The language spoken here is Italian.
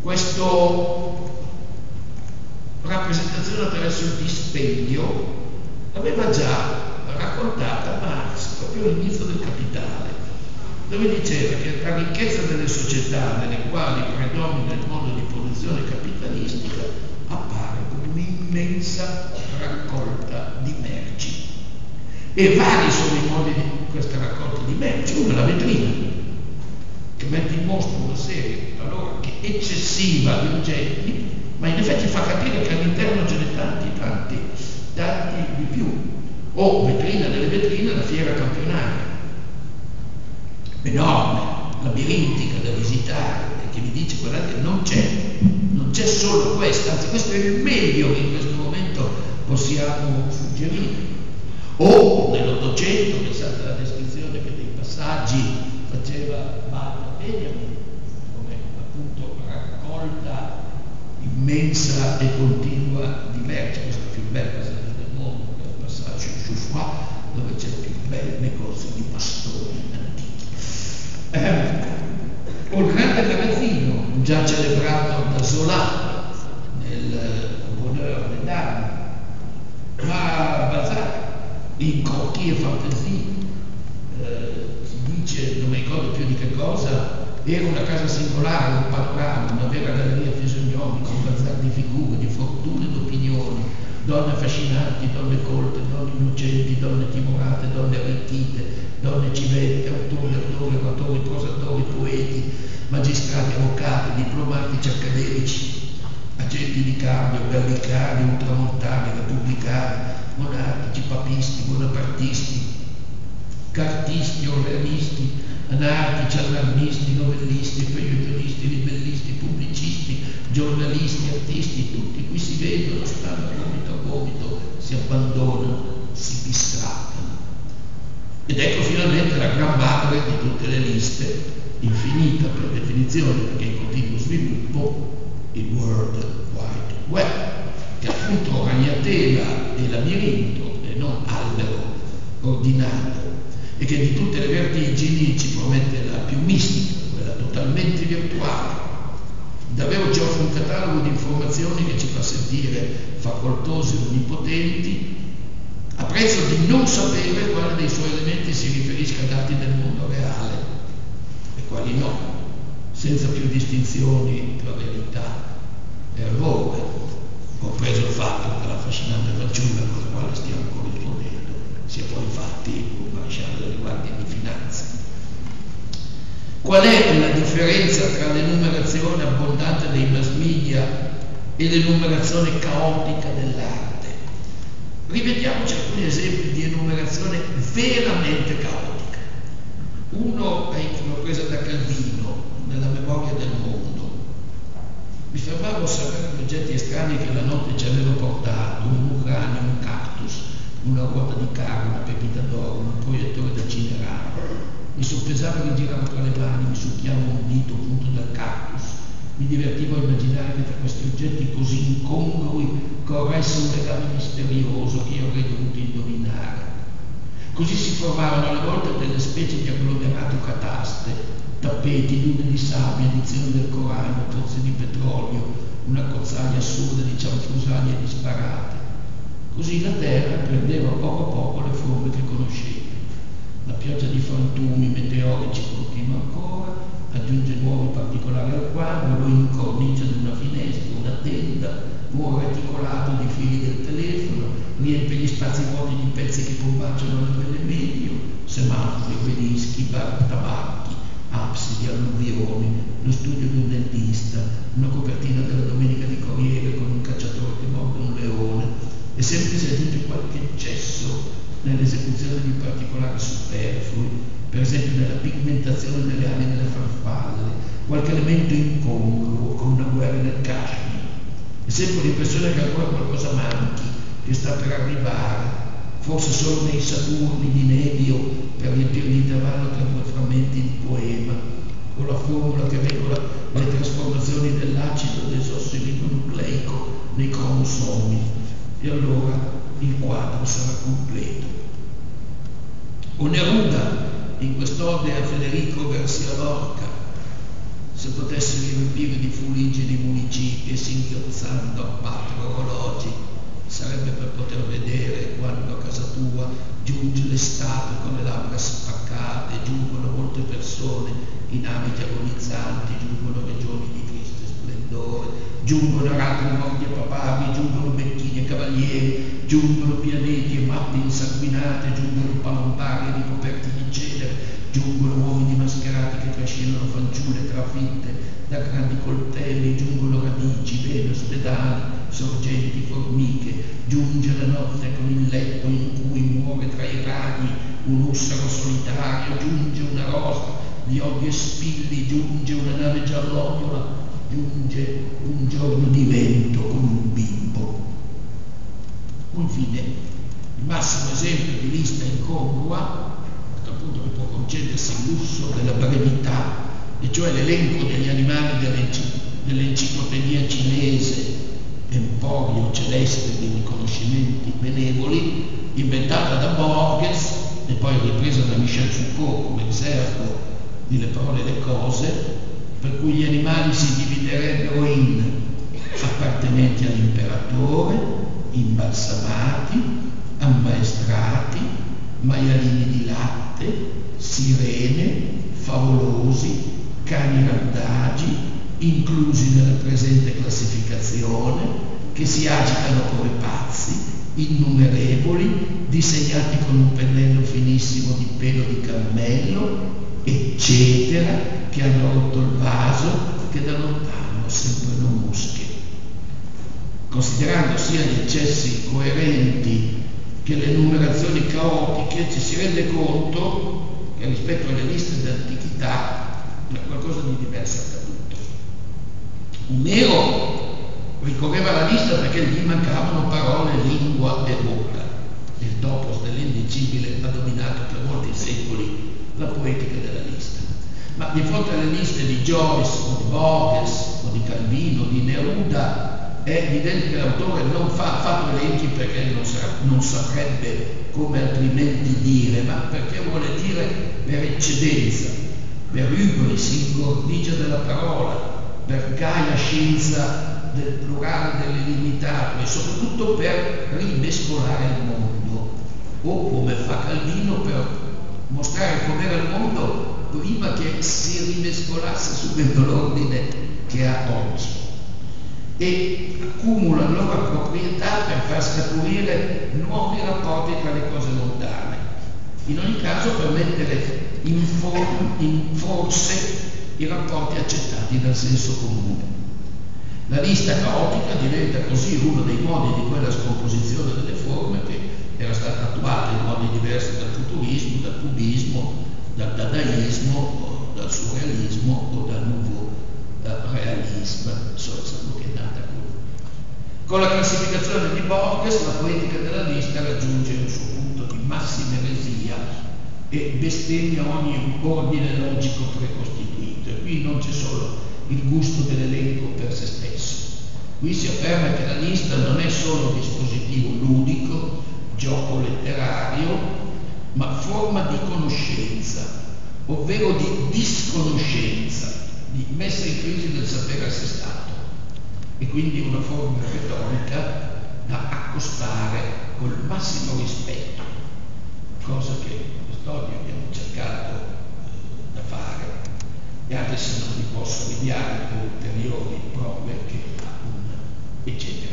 Questa rappresentazione attraverso il dispendio aveva già raccontata Marx proprio all'inizio del Capitale, dove diceva che la ricchezza delle società nelle quali predomina il modo di produzione capitalistica appare come un'immensa raccolta di merci. E vari sono i modi di questa raccolta di merci. Uno è la vetrina, che mette in mostra una serie allora che è eccessiva di oggetti, ma in effetti fa capire che all'interno ce n'è tanti di più. O vetrina delle vetrine, la fiera campionaria, enorme, labirintica da visitare, che vi dice guardate non c'è solo questa, anzi questo è il meglio che in questo momento possiamo suggerire. O nell'Ottocento, pensate alla descrizione che dei passaggi faceva Walter Benjamin, come appunto raccolta immensa e continua di merci. Questo è il più bel passaggio del mondo, il passaggio in Choufroid, dove c'è il più bel negozio di bastoni antichi. O il grande magazzino, già celebrato da Zola nel Bonheur des Dames, ma Balzac in Crocchie e Fantasie, si dice, non mi ricordo più di che cosa, era una casa singolare, un panorama, una vera galleria fisionomica, un bazar di figure, di fortune e di opinioni, donne affascinanti, donne colte, donne innocenti, donne timorate, donne arricchite, donne civette, autori, oratori, prosatori, poeti, magistrati, avvocati, diplomatici, accademici, agenti di cambio, gallicani, ultramontani, repubblicani, monarchici, papisti, bonapartisti, cartisti, orleanisti, anarchici, allarmisti, novellisti, feuilletonisti, libellisti, pubblicisti, giornalisti, artisti, tutti qui si vedono, stanno gomito a gomito, si abbandonano, si distrattano. Ed ecco finalmente la gran madre di tutte le liste, infinita per definizione, perché in continuo sviluppo, il World Wide Web, che appunto ragnatela e labirinto e non albero ordinato, e che di tutte le vertigini ci promette la più mistica, quella totalmente virtuale. Davvero ci offre un catalogo di informazioni che ci fa sentire facoltosi e onnipotenti, a prezzo di non sapere quale dei suoi elementi si riferisca a dati del mondo reale e quali no, senza più distinzioni tra verità e errore, compreso il fatto che la affascinante fanciulla con la quale stiamo corrispondendo sia poi infatti un maresciallo delle guardie di finanza. Qual è la differenza tra l'enumerazione abbondante dei mass media e l'enumerazione caotica dell'arte? Rivediamoci alcuni esempi di enumerazione veramente caotica. Uno l'ho presa da Calvino, nella Memoria del mondo. Mi fermavo a osservare gli oggetti estranei che la notte ci aveva portato: un uranio, un cactus, una ruota di carro, una pepita d'oro, un proiettore da cinerale. Mi soppesavo e mi giravo tra le mani, mi succhiavo un dito punto dal cactus. Mi divertivo a immaginare che tra questi oggetti così incongrui corresse un legame misterioso che io avrei dovuto indovinare. Così si formavano alle volte delle specie di agglomerato cataste, tappeti, dune di sabbia, edizioni del Corano, pozzi di petrolio, una cozzaglia assurda di cianfrusaglie disparate. Così la terra prendeva poco a poco le forme che conoscevo. La pioggia di frantumi meteorici continua ancora, aggiunge nuovi particolari al quadro, lo incornicia di una finestra, una tenda, un reticolato di fili del telefono, riempie gli spazi vuoti di pezzi che combaciano le vele medio, semafori, obelischi, bar, tabacchi, absidi, alluvioni, lo studio di un dentista, una copertina della Domenica di Corriere con un cacciatore che morde un leone, e sempre si aggiunge qualche eccesso nell'esecuzione di particolari superflui, per esempio nella pigmentazione delle ali delle farfalle, qualche elemento incongruo con una guerra nel Kashmir, e sempre l'impressione che ancora qualcosa manchi, che sta per arrivare, forse solo nei Saturni di Nevio per riempire l'intervallo tra due frammenti di poema, o la formula che regola le trasformazioni dell'acido desossiribonucleico nei cromosomi, e allora il quadro sarà completo. O Neruda, in quest'ode a Federico Garcia Lorca, se potesse riempire di fuliggini municipi e singhiozzando a 4 orologi, sarebbe per poter vedere quando a casa tua giunge l'estate con le labbra spaccate, giungono molte persone in abiti agonizzanti, giungono regioni di triste splendore, giungono aratri morti e papavi, giungono becchini e cavalieri, giungono pianeti e mappe insanguinate, giungono palombari ricoperti di cenere, giungono uomini mascherati che trascinano fanciulle trafitte da grandi coltelli, giungono radici, vene, ospedali, sorgenti, formiche, giunge la notte con il letto in cui muore tra i ragni un ussaro solitario, giunge una rosa di olio e spilli, giunge una nave giallognola, giunge un giorno di vento con un bimbo. Infine, il massimo esempio di lista incongrua, appunto, che può concedersi il lusso della brevità, e cioè l'elenco degli animali dell'enciclopedia cinese Emporio Celeste di riconoscimenti benevoli, inventata da Borges e poi ripresa da Michel Foucault come esergo di Le parole e le cose, per cui gli animali si dividerebbero in appartenenti all'imperatore, imbalsamati, ammaestrati, maialini di latte, sirene, favolosi, cani randagi, inclusi nella presente classificazione, che si agitano come pazzi, innumerevoli, disegnati con un pennello finissimo di pelo di cammello, eccetera, che hanno rotto il vaso, che da lontano sembrano mosche. Considerando sia gli eccessi coerenti che le numerazioni caotiche, ci si rende conto che rispetto alle liste d'antichità qualcosa di diverso è accaduto. Omero ricorreva alla lista perché gli mancavano parole, lingua e bocca. Il topos dell'indicibile ha dominato per molti secoli la poetica della lista. Ma di fronte alle liste di Joyce o di Borges o di Calvino o di Neruda è evidente che l'autore non ha fatto elenchi perché non saprebbe come altrimenti dire, ma perché vuole dire per eccedenza, per hybris, ingordigia della parola, per gaia scienza del plurale dell'illimitato e soprattutto per rimescolare il mondo, o come fa Calvino per mostrare com'era il mondo prima che si rimescolasse subito l'ordine che ha oggi, e accumula la loro proprietà per far scaturire nuovi rapporti tra le cose lontane, in ogni caso per mettere in forse i rapporti accettati dal senso comune. La lista caotica diventa così uno dei modi di quella scomposizione delle forme che era stata attuata in modi diversi dal futurismo, dal cubismo, dal dadaismo, dal surrealismo o dal nouveau realismo, che è nata con la classificazione di Borges. La poetica della lista raggiunge un suo punto di massima eresia e bestemmia ogni ordine logico precostituito, e qui non c'è solo il gusto dell'elenco per se stesso. Qui si afferma che la lista non è solo dispositivo ludico, gioco letterario, ma forma di conoscenza, ovvero di disconoscenza, di messa in crisi del sapere assestato, e quindi una forma retorica da accostare col massimo rispetto, cosa che quest'oggi abbiamo cercato da fare, e anche se non vi posso rinviare per ulteriori prove che ha un eccetera.